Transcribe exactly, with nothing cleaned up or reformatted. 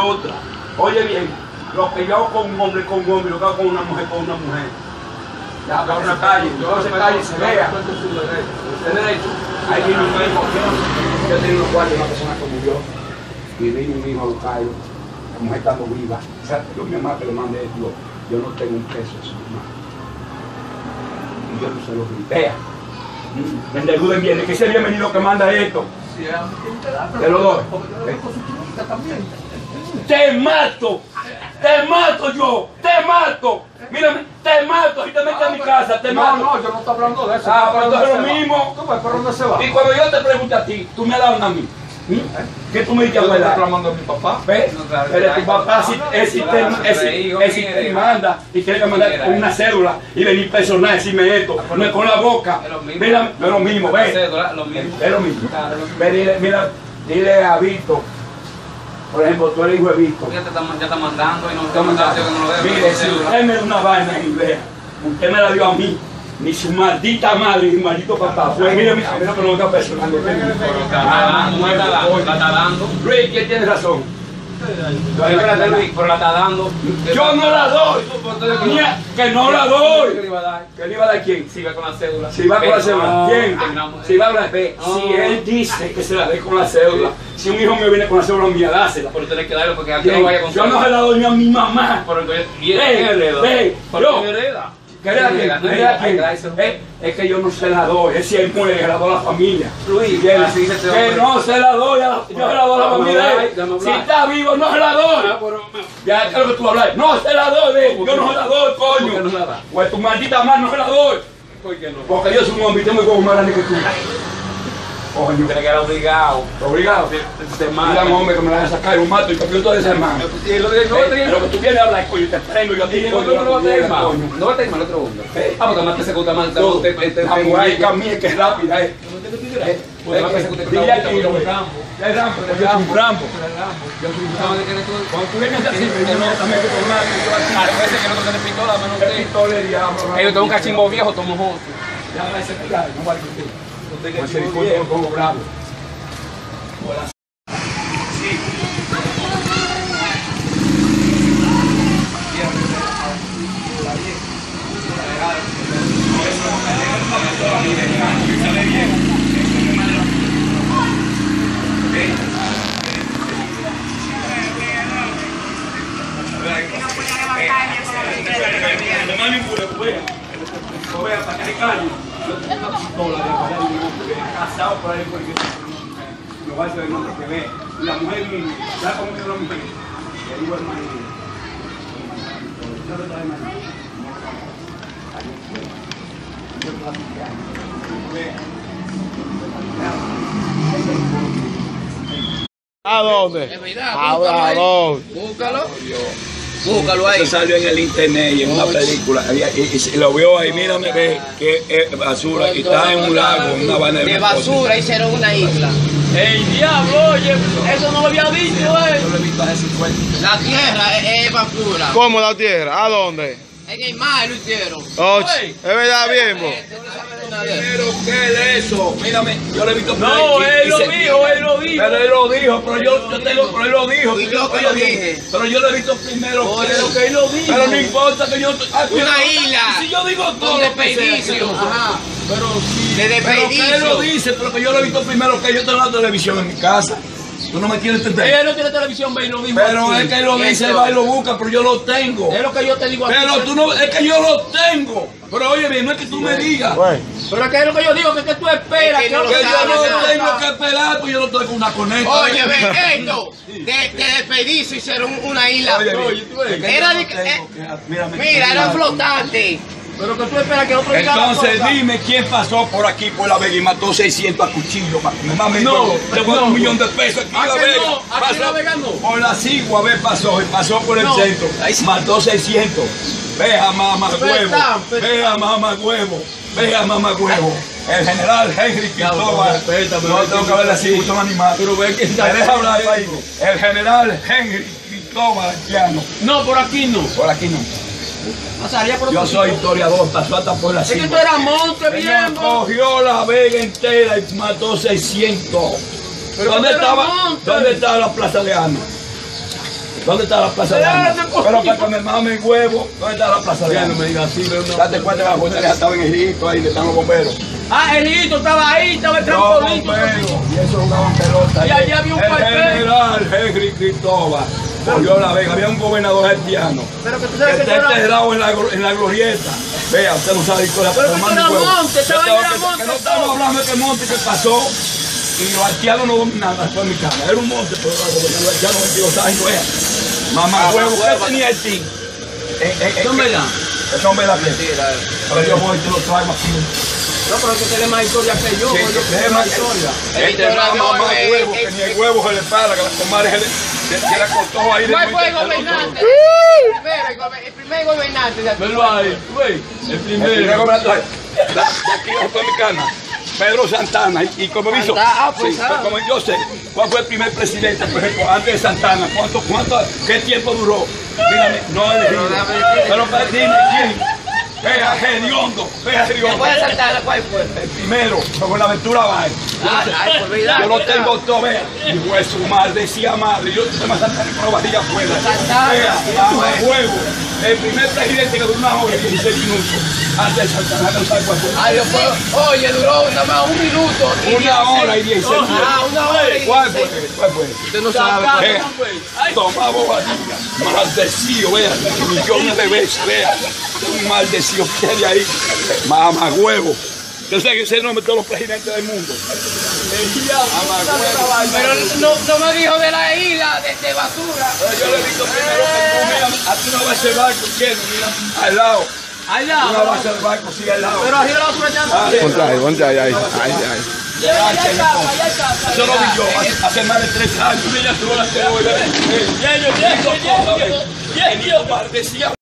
otra. Oye bien, lo que yo hago con un hombre con un hombre, lo que hago con una mujer con una mujer. Ya, para una calle, no se calle y se vea. ¿Usted derecho? Ahí viene un hijo. Yo tenía unos cuartos, una persona que murió. Y vino un hijo a buscarlo. La mujer estando viva. O sea, yo mi mamá que lo mandé, yo, yo no tengo un peso de su mamá. Y yo no se lo vea. Me endeuden bien, que ese bienvenido que manda esto. Te lo doy. Te mato. Te mato yo. Te mato. Mírame, te mato. Si te metes en mi casa, te mato. No, no, yo no estoy hablando de eso. Ah, pero entonces es lo mismo. ¿Cómo es? ¿Por dónde se va? Y cuando yo te pregunto a ti, tú me has dado a mí. ¿Qué tú me dices? Yo estoy reclamando a mi papá. ¿Ves? Pero tu papá si te manda y tiene que mandar con una cédula y venir personal, decirme esto, no es con la boca. Mira, no es lo mismo, ¿ves? Es lo mismo. Mira, mira, dile a Víctor, por ejemplo, tú eres hijo de Víctor. Ya te está, ya está mandando y no está mandando que no lo debe. Mire, si usted me da una vaina en inglés, usted me la dio a mí. Ni su maldita madre y maldito papá. Pues mira, mira, mira que no está personal. Pero está dando, no está dando, la está dando. Luis, ¿quién tiene razón? Espérate, Luis, pero la está dando. Yo no la doy. Mira, que no la doy. ¿Qué le iba a dar? ¿Qué le iba a dar quién? Si va con la cédula. Si va con la cédula. ¿Quién? Terminamos. Si va con la ve, si él dice que se la dé con la cédula, si un hijo mío viene con la cédula mía, dásela. Pero tenés que darlo porque aquí no vaya con Yo no se la doy ni a mi mamá. Pero entonces, Ve, hereda. ve, yo. hereda. ¿Qué hereda quién? ¿Hereda quién? Eh, Es que yo no se la doy, es si él muere, se la doy a la familia. Luis, Bien, así dice este que hombre. no se la doy a la, yo se la doy a la familia. Si está vivo, no se la doy. Ya, ¿qué es lo que tú hablas? No se la doy, ve. Yo no se la doy, coño. Pues tu maldita mano no se la doy. ¿Por qué no? Porque yo soy un hombre y tengo como más grande que tú. Coño. Tiene que era obligado. Obligado. Te Mira, mata. un hombre que me la van a sacar un mato y copió todo ese hermano. Y lo que no va a tener. Lo que tú vienes a hablar, coño, te prendo yo a ti. No, no, no va a tener más. No va a tener más el otro hombre. Ah, porque más te se gusta más. La mujer que a mí es que es rápida, eh. Porque más te se gusta Dile aquí, el lo que campo. ya es Rambo, yo soy un Rambo. Yo soy un Rambo de que eres tú. Cuando tú vienes así, me no, también que con más, yo así. A veces que no tiene pistola, menos ¿Qué que. pistola de diablo? Ellos tengo un cachimbo viejo, tomo joto. Ya va a ser claro, no vale contigo. Pues el coño lo pongo bravo. Hola. Sí. No me ninguna fuera. No vea para que calle. Yo tengo una pistola de para allá, casado por ahí porque no va a ser el nombre que ve. Y la mujer viene, ¿sabes cómo que la mujer? Le digo al marido. Yo le traigo al marido. Yo platicar. ¿A dónde? Es verdad, ¿A búscalo ahí. dónde? Búscalo. Búscalo ahí. Eso salió en el internet y en una película. Y, y, y lo vio ahí, mírame que, que es basura. Y está en un lago, en una vaina De basura hicieron una isla. El diablo, oye, eso no lo había visto, eh. Yo lo he visto hace cincuenta. La tierra es, es basura. ¿Cómo la tierra? ¿A dónde? En el mar lo hicieron. Oh, es verdad, bien, vos. Pero ¿qué es eso? Mírame, yo lo he visto por ahí. No, y- él y lo se- dijo, él lo dijo. Pero él lo dijo, pero yo, yo tengo, pero él lo dijo. Y yo que Oye, lo bien, dije. pero yo lo he visto primero. Oye, que- Pero que él lo dijo. Pero no importa que yo... ah, Una pero- isla. Si yo digo todo Un lo que sea, desperdicio. que yo- Ajá. Pero sí. De Pero que él lo desperdicio. dice, pero que yo lo he visto primero que yo tengo la televisión en mi casa. Tú no me quieres entender. Él no tiene televisión, ve, y lo dijo. Pero aquí. es que él lo dice, él va y lo busca, pero yo lo tengo. Es lo que yo te digo aquí. Pero tú no, es que yo lo tengo. Pero oye bien, no es que tú me digas. Bueno, Pero que es lo que yo digo, que, que tú esperas. Es que no Que lo yo sabe no nada. tengo que esperar, pues yo no estoy con una conecta. Oye, ve esto. De, de desperdicio hicieron una isla. Oye, bien, Oye, tú ves. es que Era yo de no que- tengo eh, que- mírame, Mira, eran flotantes. Pero que tú esperas que otro diga la Entonces cosa. dime quién pasó por aquí por la Vega y mató seiscientos a cuchillo. Me mame No, te voy a dar no. un millón de pesos aquí en ¿A la que Vega. no? ¿Aquí en la Vega no? Por la Sigua, a ver, pasó, y pasó por el No. centro. Mató seiscientos. Veja mamá huevo. Petán, petán. Veja mamá huevo. Veja mamá huevo. El general Henry Cristóbal. respétame, No tengo que hablar así, son animales. Pero ve que Me deja hablar ahí. El general Henry Cristóbal Haitiano. No, por aquí no. Por aquí no. Pasaría por Yo otro soy sitio. historiador, pasó hasta por la Es que Sigua. tú eras monte, Señor, bien, vos. cogió la Vega entera y mató seiscientos. Pero ¿Dónde tú eras estaba, monte. ¿Dónde estaba la Plaza de Armas? ¿Dónde está la plaza de armas? Pero para que me mame el huevo, ¿dónde está la plaza de armas? No me digas así, pero no. Date cuenta que la policía estaba en el hito ahí, le están los bomberos. Ah, el hito estaba ahí, estaba el Los trampolito. bomberos, y eso jugaban pelota. Y allá había un El cuartel. general Henry Cristóbal cogió la vega, había un gobernador haitiano Pero que tú que sabes que está tú eras- enterrado en la, en la glorieta. Vea, usted no sabe con la Pero que tú eras monte, estaba Que en la que- monte, que no todo. estamos hablando de que monte que pasó y los haitianos no dominaban la zona mexicana. Era un monte, pero los haitianos veintidós años era. Mamá huevo, ¿qué tenía Haití? Eh, eh, eh, ¿Son verdad? Eso es verdad. Pero yo voy y te lo traigo aquí. No, pero tú tienes más historia que yo. Sí, porque yo que tengo es más más historia. Este es más mamá huevo, que ni el huevo se le para, que la comadre se le, se, se le acostó ahí. ¿Cuál de fue el muy- gobernante? Primero, el gobe- el primer gobernante de aquí. Velo ahí, güey. El El primer primero. gobernador de de aquí de Dominicana, Pedro Santana, y, y como hizo, Ah, pues, sí, ah. como yo sé, ¿cuál fue el primer presidente, por ejemplo, antes de Santana? ¿Cuánto, cuánto, qué tiempo duró? Dígame, no elegido. Pero para dime quién. Vea, Gediondo, vea, Gediondo. Después de Santana, ¿cuál fue? El primero, con Buenaventura Báez. Ah, ay, por verdad. Yo lo tengo todo, vea. Y fue su madre, decía madre. Yo te más Santana con la vajilla afuera. Santana. Vea, mamá huevo. El primer presidente que duró una hora y dieciséis minutos. Antes de Santana, no sabe cuál fue. Ay, después, oye, duró nada más un minuto. y Una hora y dieciséis Oh, minutos. Ah, una hora y ¿Cuál fue? dieciséis. ¿Cuál fue? Usted no Sacado, sabe. Vea, güey. Ay. toma bobadilla, maldecido, vea, millones de veces, vea, un maldecido que hay ahí, mamá huevo. Yo sé que ese es el nombre de todos los presidentes del mundo. Pero no, no me dijo de la isla, de, de basura. Pero yo le digo primero que tú, mira, aquí no va a ser barco, ¿quién? Mira, al lado, Allá. no va a ser barco, sí, al lado. Pero arriba la basura ya no. Ah, Ponte ahí, ponte ahí, ahí, ahí, ahí. Allá hay casa, allá hay casa. Eso lo vi yo hace, hace más de tres años. Ella tuvo la que Bien, bien, bien, bien, bien, bien, bien, bien. decía